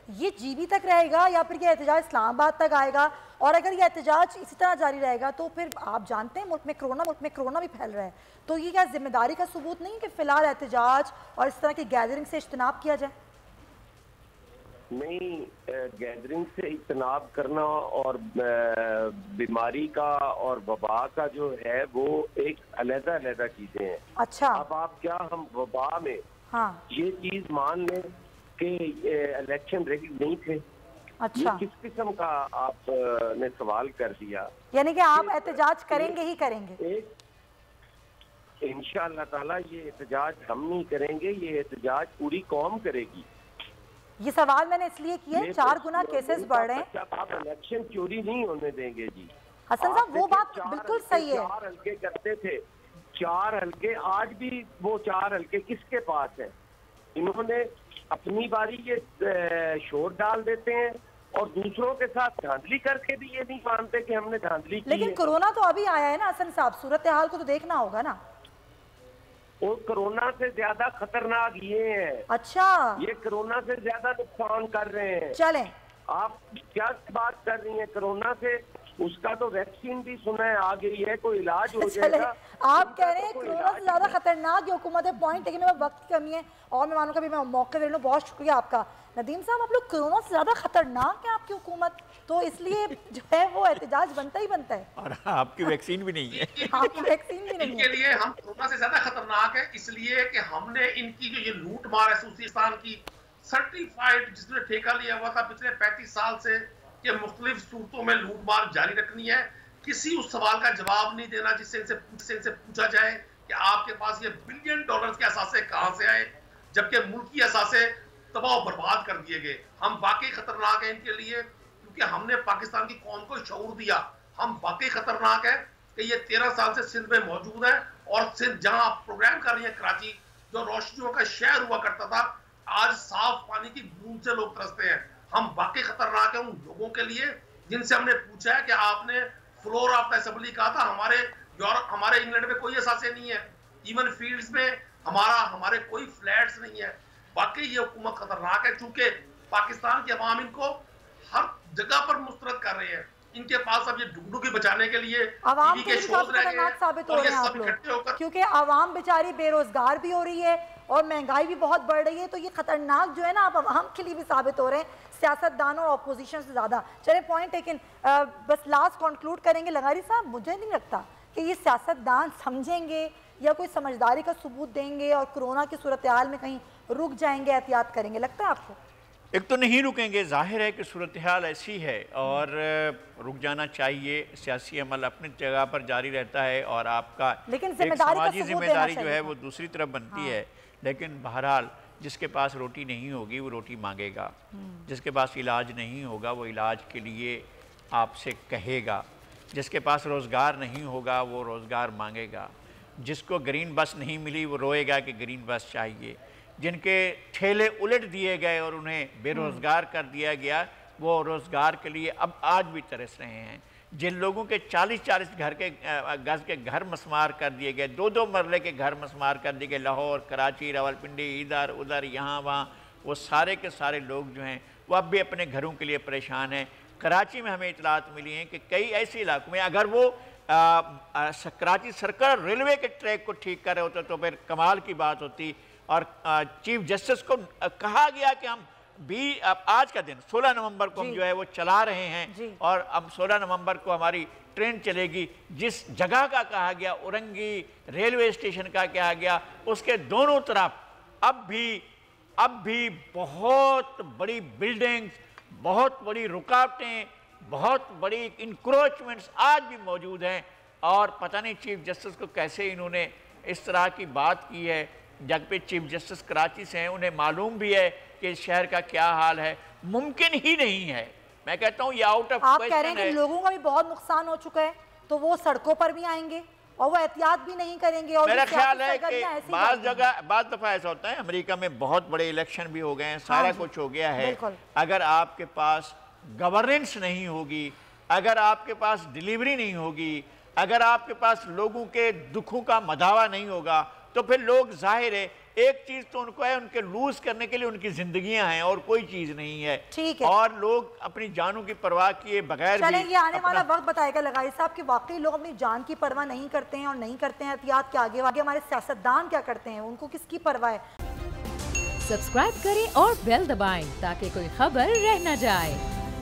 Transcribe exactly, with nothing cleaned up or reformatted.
ये जीबी तक रहेगा या फिर ये एहतजाज इस्लामाबाद तक आएगा? और अगर ये एहतजाज इसी तरह जारी रहेगा तो फिर आप जानते हैं मुल्क में कोरोना मुल्क में कोरोना भी फैल रहा है, तो ये क्या जिम्मेदारी का सबूत नहीं कि फिलहाल एहतजाज और इस तरह की गैदरिंग से इज्तनाब किया जाए? नहीं, गैदरिंग से इज्तनाब करना और बीमारी का और वबा का जो है वो एक अलग अलग चीजें हैं। अच्छा, अब आप क्या हम वबा में हाँ ये चीज मान लें कि इलेक्शन रेडी नहीं थे? अच्छा, ये किस किस्म का आपने सवाल कर दिया? यानी कि आप एहतजाज करेंगे ही करेंगे? एक इंशाअल्लाह ताला ये एहतजाज हम नहीं करेंगे, ये एहतजाज पूरी कौम करेगी। ये सवाल मैंने इसलिए किया है, चार गुना केसेस बढ़ रहे हैं। आप इलेक्शन चोरी नहीं होने देंगे जी। हसन साहब वो बात बिल्कुल सही है। चार हल्के करते थे, चार हल्के, आज भी वो चार हल्के किसके पास है? इन्होंने अपनी बारी ये शोर डाल देते हैं और दूसरों के साथ धांधली करके भी ये नहीं मानते कि हमने धांधली की। लेकिन कोरोना तो अभी आया है ना हसन साहब, सूरत हाल को तो देखना होगा ना। और कोरोना से ज्यादा खतरनाक ये है। अच्छा, ये कोरोना से ज्यादा नुकसान कर रहे हैं। चलें, आप क्या बात कर रही हैं? कोरोना से उसका तो वैक्सीन भी सुना है आ गई है, कोई इलाज हो जाएगा। आप कह रहे हैं कोरोना से ज्यादा खतरनाक ये हुकूमत है, पॉइंट, लेकिन मेरे वक्त की कमी है और मेहमानों का भी मैं मौके दे लूं। बहुत शुक्रिया आपका नदीम साहब। आप लोग कोरोना से ज्यादा खतरनाक है आपकी हुकूमत, तो इसलिए जो है वो एहतजाज बनता ही बनता है। और आपकी वैक्सीन भी नहीं है। आपकी वैक्सीन भी नहीं है। इनके लिए हम कोरोना से ज्यादा खतरनाक है इसलिए कि हमने इनकी जो ये लूट मार है सूसीस्तान की सर्टिफाइड, जिसने ठेका लिया हुआ था पिछले पैंतीस साल से कि मुख्तलिफ सूरतों में लूट मार जारी रखनी है, किसी उस सवाल का जवाब नहीं देना जिससे इनसे इनसे पूछा जाए कि आपके पास ये बिलियन डॉलर के असासे कहां से आए, जबकि मुल्की असासे तबाह बर्बाद कर दिए गए। हम वाकई खतरनाक है इनके लिए क्योंकि हमने पाकिस्तान की कौम को शऊर दिया। हम वाकई खतरनाक है कि ये तेरह साल से सिंध में मौजूद है और सिंध जहां आप प्रोग्राम कर रही है, कराची जो रोशनियों का शहर हुआ करता था, आज साफ पानी की बूंद से लोग तरसते हैं। हम वाकई खतरनाक है उन लोगों के लिए जिनसे हमने पूछा है कि आपने फ्लोर ऑफ असेंबली कहा था, हमारे यूरोप हमारे इंग्लैंड में कोई असासे नहीं है, इवन फील्ड्स में हमारा हमारे कोई फ्लैट्स नहीं है। वाकई ये हुकूमत खतरनाक है क्योंकि पाकिस्तान के अवाम इनको हर जगह पर मुस्तरद कर रहे हैं। इनके पास अब ये डुगडुगी बचाने के लिए आवाम के लिए खतरनाक साबित हो रहे हैं आप लोग, क्योंकि आवाम बेचारी बेरोजगार भी हो रही है और महंगाई भी बहुत बढ़ रही है, तो ये खतरनाक जो है ना आप आवाम के लिए भी साबित हो रहे हैं, सियासतदानों और अपोजिशन से ज्यादा। चले पॉइंट, लेकिन बस लास्ट कंक्लूड करेंगे लगारी साहब, मुझे नहीं लगता कि ये सियासतदान समझेंगे या कोई समझदारी का सबूत देंगे और कोरोना की सूरत हाल में कहीं रुक जाएंगे, एहतियात करेंगे, लगता है आपको? एक तो नहीं रुकेंगे, जाहिर है कि सूरत हाल ऐसी है और रुक जाना चाहिए। सियासी अमल अपनी जगह पर जारी रहता है और आपका लेकिन एक समाजी जिम्मेदारी जो है वो दूसरी तरफ बनती हाँ। है। लेकिन बहरहाल जिसके पास रोटी नहीं होगी वो रोटी मांगेगा, जिसके पास इलाज नहीं होगा वो इलाज के लिए आपसे कहेगा, जिसके पास रोज़गार नहीं होगा वो रोज़गार मांगेगा, जिसको ग्रीन बस नहीं मिली वो रोएगा कि ग्रीन बस चाहिए, जिनके ठेले उलट दिए गए और उन्हें बेरोज़गार कर दिया गया वो रोज़गार के लिए अब आज भी तरस रहे हैं, जिन लोगों के चालीस चालीस घर के गज के घर मसमार कर दिए गए, दो दो मरले के घर मसमार कर दिए गए, लाहौर, कराची, रावलपिंडी, इधर उधर यहाँ वहाँ, वो सारे के सारे लोग जो हैं वो अब भी अपने घरों के लिए परेशान हैं। कराची में हमें इतलात मिली हैं कि कई ऐसे इलाकों में अगर वो आ, आ, कराची सर्कल रेलवे के ट्रैक को ठीक कर रहे होते तो फिर कमाल की बात होती। और आ, चीफ जस्टिस को आ, कहा गया कि हम भी आज का दिन सोलह नवंबर को हम जो है वो चला रहे हैं और अब सोलह नवंबर को हमारी ट्रेन चलेगी। जिस जगह का कहा गया उरंगी रेलवे स्टेशन का कहा गया, उसके दोनों तरफ अब भी अब भी बहुत बड़ी बिल्डिंग्स, बहुत बड़ी रुकावटें, बहुत बड़ी इंक्रोचमेंट्स आज भी मौजूद हैं। और पता नहीं चीफ जस्टिस को कैसे इन्होंने इस तरह की बात की है, जब पे चीफ जस्टिस कराची से हैं, उन्हें मालूम भी है कि शहर का क्या हाल है। मुमकिन ही नहीं है, मैं कहता हूँ ये आउट ऑफ आप कह रहे हैं कि लोगों का भी बहुत नुकसान हो चुका है तो वो सड़कों पर भी आएंगे और वो एहतियात भी नहीं करेंगे। और मेरा ख्याल है कि बाज़ जगह बाज़ दफ़ा ऐसा होता है, अमेरिका में बहुत बड़े इलेक्शन भी हो गए हैं, सारा कुछ हो गया है, अगर आपके पास गवर्नेंस नहीं होगी, अगर आपके पास डिलीवरी नहीं होगी, अगर आपके पास लोगों के दुखों का मदावा नहीं होगा तो फिर लोग जाहिर है एक चीज तो उनको है, उनके लूज करने के लिए उनकी जिंदगियां हैं और कोई चीज नहीं है। ठीक है। और लोग अपनी जानों की परवाह किए बगैर चलें, ये आने अपना... वाला वक्त बताएगा लगाई साहब कि वाकई लोग अपनी जान की परवाह नहीं करते हैं और नहीं करते हैं एहतियात के आगे आगे हमारे सियासतदान क्या करते हैं, उनको किसकी परवाह है। सब्सक्राइब करें और बेल दबाएं ताकि कोई खबर रह न जाए।